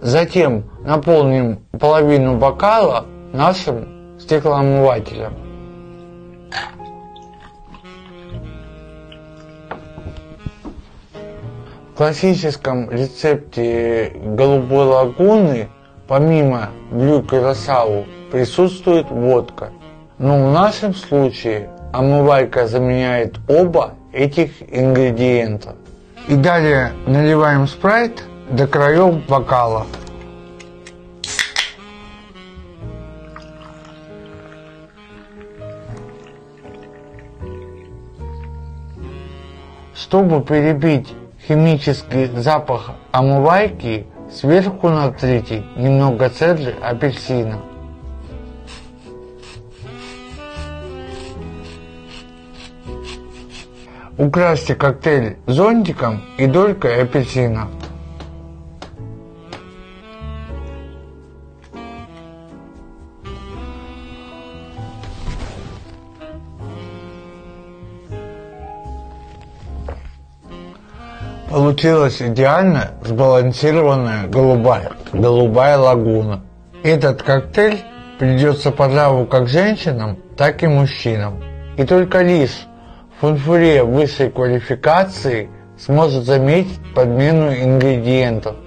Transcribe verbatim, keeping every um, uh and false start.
Затем наполним половину бокала нашим стеклоомывателем. В классическом рецепте голубой лагуны помимо блю кюрасау присутствует водка. Но в нашем случае омывайка заменяет оба этих ингредиента. И далее наливаем спрайт до краев бокала. Чтобы перебить химический запах омывайки, сверху натрите немного цедры апельсина. Украсьте коктейль зонтиком и долькой апельсина. Получилась идеально сбалансированная голубая, голубая лагуна. Этот коктейль придется по нраву как женщинам, так и мужчинам. И только лишь фунфуре высшей квалификации сможет заметить подмену ингредиентов.